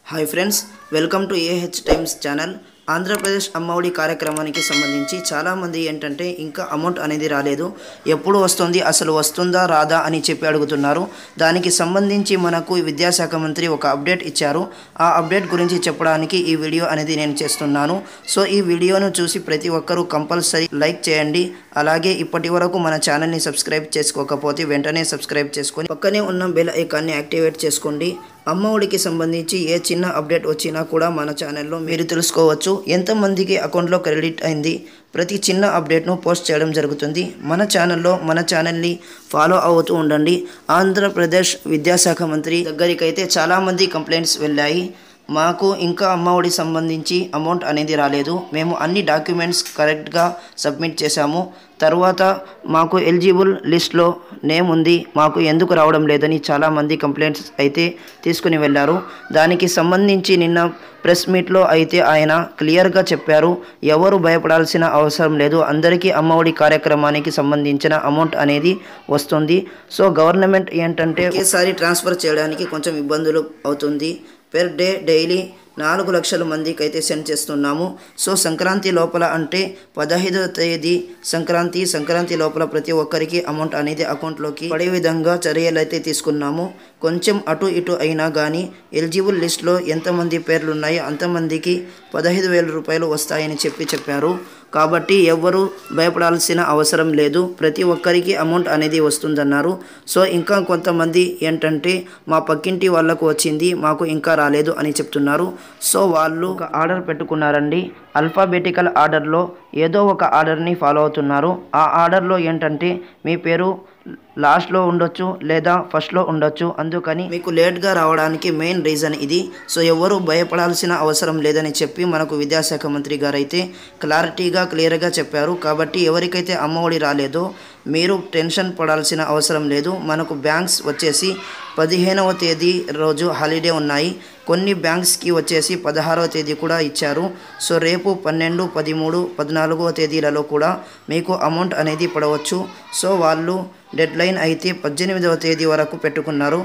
Hi friends, welcome to AH times channel. Andhra Pradesh Amma Vodi కార్యక్రమానికి సంబంధించి చాలామంది ఏంటంటే ఇంకా అమౌంట్ అనేది రాలేదు, ఎప్పుడు వస్తుంది, అసలు వస్తుందా రాదా అని చెప్పి అడుగుతున్నారు. దానికి సంబంధించి మనకు విద్యాశాఖ మంత్రి ఒక అప్డేట్ ఇచ్చారు. ఆ అప్డేట్ గురించి చెప్పడానికి ఈ వీడియో అనేది నేను చేస్తున్నాను. సో ఈ వీడియోను చూసి ప్రతి ఒక్కరూ కంపల్సరీ లైక్ చేయండి. అలాగే ఇప్పటి వరకు మన ఛానల్ని సబ్స్క్రైబ్ చేసుకోకపోతే వెంటనే సబ్స్క్రైబ్ చేసుకొని పక్కనే ఉన్న బెల్ ఐకాన్ని యాక్టివేట్ చేసుకోండి. అమ్మఒడికి సంబంధించి ఏ చిన్న అప్డేట్ వచ్చినా కూడా మన ఛానల్లో మీరు తెలుసుకోవచ్చు. ఎంతమందికి అకౌంట్లో క్రెడిట్ అయింది, ప్రతి చిన్న అప్డేట్ను పోస్ట్ చేయడం జరుగుతుంది. మన ఛానల్ని ఫాలో అవుతూ ఉండండి. ఆంధ్రప్రదేశ్ విద్యాశాఖ మంత్రి దగ్గరికైతే చాలామంది కంప్లైంట్స్ వెళ్ళాయి. మాకు ఇంకా అమ్మఒడి సంబంధించి అమౌంట్ అనేది రాలేదు, మేము అన్ని డాక్యుమెంట్స్ కరెక్ట్గా సబ్మిట్ చేశాము, తర్వాత మాకు ఎలిజిబుల్ లిస్ట్లో నేమ్ ఉంది, మాకు ఎందుకు రావడం లేదని చాలామంది కంప్లైంట్స్ అయితే తీసుకుని వెళ్ళారు. దానికి సంబంధించి నిన్న ప్రెస్ మీట్లో అయితే ఆయన క్లియర్గా చెప్పారు, ఎవరు భయపడాల్సిన అవసరం లేదు, అందరికీ అమ్మఒడి కార్యక్రమానికి సంబంధించిన అమౌంట్ అనేది వస్తుంది. సో గవర్నమెంట్ ఏంటంటే ఒకేసారి ట్రాన్స్ఫర్ చేయడానికి కొంచెం ఇబ్బందులు అవుతుంది. పెర్ డే డైలీ 4 లక్షల మందికి అయితే సెండ్ చేస్తున్నాము. సో సంక్రాంతి లోపల అంటే 15వ తేదీ సంక్రాంతి లోపల ప్రతి ఒక్కరికి అమౌంట్ అనేది అకౌంట్లోకి పడే విధంగా చర్యలు అయితే తీసుకున్నాము. కొంచెం అటు ఇటు అయినా కానీ ఎలిజిబుల్ లిస్ట్లో ఎంతమంది పేర్లు ఉన్నాయో అంతమందికి 15,000 రూపాయలు వస్తాయని చెప్పారు. కాబట్టి ఎవ్వరూ భయపడాల్సిన అవసరం లేదు, ప్రతి ఒక్కరికి అమౌంట్ అనేది వస్తుందన్నారు. సో ఇంకా కొంతమంది ఏంటంటే మా పక్కింటి వాళ్ళకు వచ్చింది, మాకు ఇంకా రాలేదు అని చెప్తున్నారు. సో వాళ్ళు ఒక ఆర్డర్ పెట్టుకున్నారండి. ఆల్ఫాబెటికల్ ఆర్డర్లో ఏదో ఒక ఆర్డర్ని ఫాలో అవుతున్నారు. ఆ ఆర్డర్లో ఏంటంటే మీ పేరు లాస్ట్లో ఉండొచ్చు లేదా ఫస్ట్లో ఉండొచ్చు, అందుకని మీకు లేట్గా రావడానికి మెయిన్ రీజన్ ఇది. సో ఎవరు భయపడాల్సిన అవసరం లేదని చెప్పి మనకు విద్యాశాఖ మంత్రి గారు అయితే క్లియర్గా చెప్పారు. కాబట్టి ఎవరికైతే అమ్మఒడి రాలేదో మీరు టెన్షన్ పడాల్సిన అవసరం లేదు. మనకు బ్యాంక్స్ వచ్చేసి 15వ తేదీ రోజు హాలిడే ఉన్నాయి, కొన్ని బ్యాంక్స్కి వచ్చేసి 16వ తేదీ కూడా ఇచ్చారు. సో రేపు 12, 13, 14వ తేదీలలో కూడా మీకు అమౌంట్ అనేది పడవచ్చు. సో వాళ్ళు డెడ్ లైన్ అయితే 18వ తేదీ వరకు పెట్టుకున్నారు.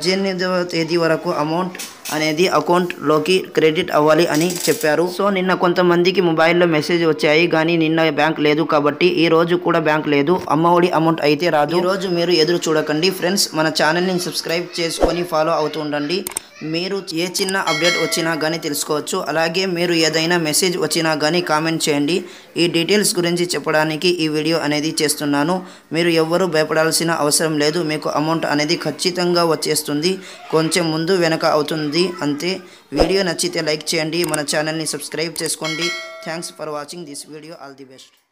18వ తేదీ వరకు అమౌంట్ అనేది అకౌంట్లోకి క్రెడిట్ అవ్వాలి అని చెప్పారు. సో నిన్న కొంతమందికి మొబైల్లో మెసేజ్ వచ్చాయి, కానీ నిన్న బ్యాంక్ లేదు కాబట్టి ఈ రోజు కూడా బ్యాంక్ లేదు, అమ్మఒడి అమౌంట్ అయితే రాదు. ఈ రోజు మీరు ఎదురు చూడకండి ఫ్రెండ్స్, మన ఛానల్ని సబ్స్క్రైబ్ చేసుకొని ఫాలో అవుతూ ఉండండి. మీరు ఏ చిన్న అప్డేట్ వచ్చినా కానీ తెలుసుకోవచ్చు. అలాగే మీరు ఏదైనా మెసేజ్ వచ్చినా కానీ కామెంట్ చేయండి. ఈ డీటెయిల్స్ గురించి చెప్పడానికి ఈ వీడియో అనేది చేస్తున్నాను. మీరు ఎవ్వరూ భయపడాల్సిన అవసరం లేదు, మీకు అమౌంట్ అనేది ఖచ్చితంగా వచ్చేస్తుంది, కొంచెం ముందు వెనక అవుతుంది అంతే. వీడియో నచ్చితే లైక్ చేయండి, మన ఛానల్ని సబ్స్క్రైబ్ చేసుకోండి. Thanks for watching this video. All the best.